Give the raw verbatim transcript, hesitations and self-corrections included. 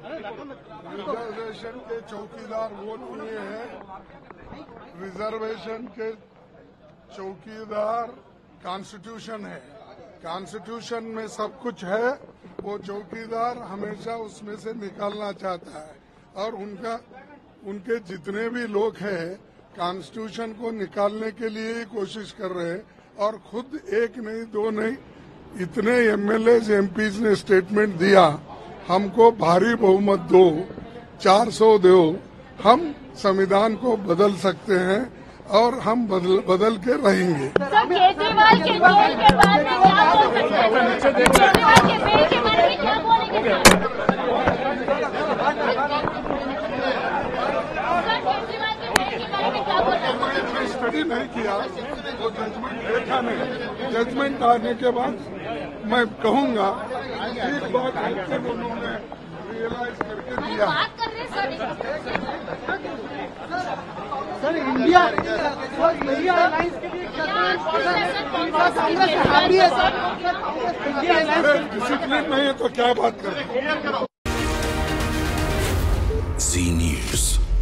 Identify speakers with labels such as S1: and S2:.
S1: Reservation के चौकीदार वो नहीं है, रिजर्वेशन के चौकीदार कॉन्स्टिट्यूशन है। कॉन्स्टिट्यूशन में सब कुछ है, वो चौकीदार हमेशा उसमें से निकालना चाहता है और उनका उनके जितने भी लोग हैं कॉन्स्टिट्यूशन को निकालने के लिए ही कोशिश कर रहे हैं और खुद एक नहीं दो नहीं इतने एमएलए एमपीज ने स्टेटमेंट दिया, हमको भारी बहुमत दो, चार सौ दो, हम संविधान को बदल सकते हैं और हम बदल बदल के रहेंगे।
S2: सर, केजरीवाल के जेल के बाद में क्या बोल सकते हैं? केजरीवाल के बेल के बारे में क्या बोलेंगे?
S1: स्टडी नहीं किया, वो जजमेंट देखा नहीं। जजमेंट आने के बाद मैं कहूंगा एक बात उन्होंने रियलाइज करके दिया।
S2: बात कर रहे हैं
S3: sir, India sir India alliance के लिए कांग्रेस हैप्पी है सर। इंडिया अलायंस
S1: डिसिप्लिन नहीं है तो क्या बात करें।
S4: जी न्यूज।